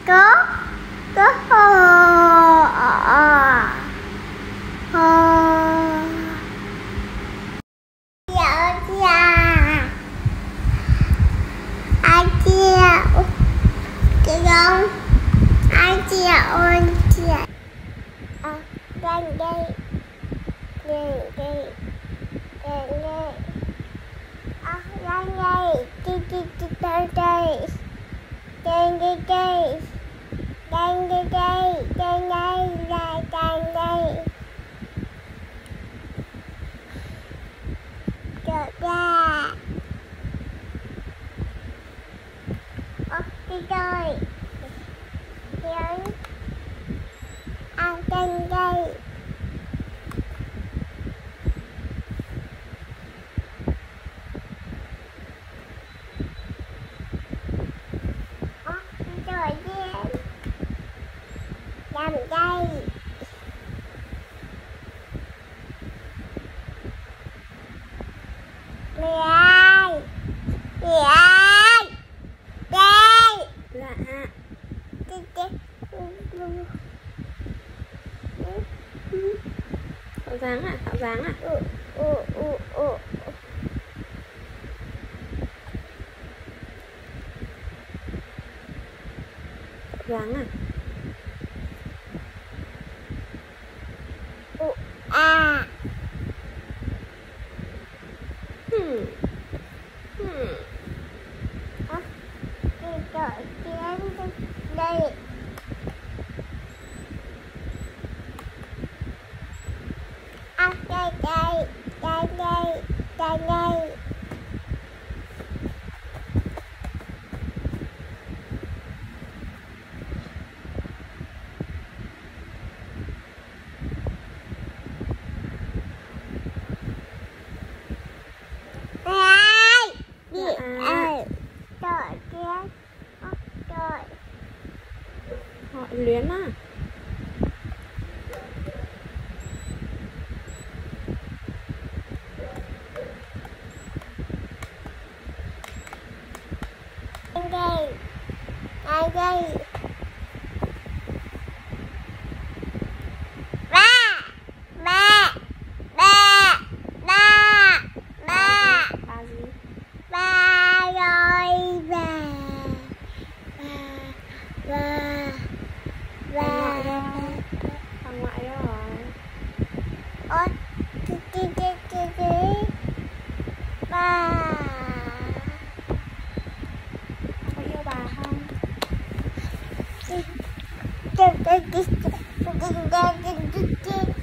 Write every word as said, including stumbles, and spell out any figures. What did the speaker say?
có có hồ hồ dạ dạ ai chịu chị không ai chịu ơi chị à đây đây đây đây đây đây à đây đây đi đi đi đây đây đây đây đây đây đây đây đây đây đây đây đây được ra ơ đi chơi chơi ăn trên đây ơ đi chơi đi làm đây mẹ ơi mẹ ơi đây dạ đi đi tạo dáng à tạo dáng à ừ ừ ừ ừ tạo dáng à ừ à hmm hmm à đi chơi chén đây à đây đây đây đây đây đây họ luyến á đây đây đây ba ba ba ba ba ba gì ba rồi ba ba ba ba bà ngoại đó rồi ôi chị chị chị chị chị ba có yêu bà không chị chị chị chị chị chị chị chị